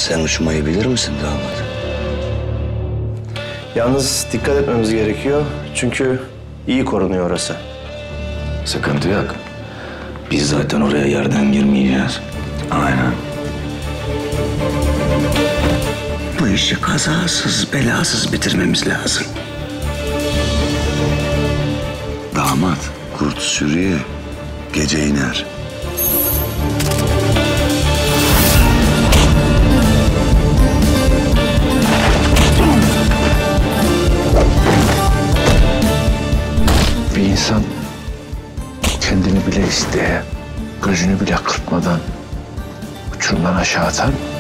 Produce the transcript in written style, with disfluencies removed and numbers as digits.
Sen uçmayı bilir misin damat? Yalnız dikkat etmemiz gerekiyor. Çünkü iyi korunuyor orası. Sıkıntı yok. Biz zaten oraya yerden girmeyeceğiz. Aynen. Bu işi kazasız, belasız bitirmemiz lazım. Damat, kurt sürüye gece iner. Bir insan kendini bile isteye, gözünü bile kırpmadan uçurumdan aşağı atar mı?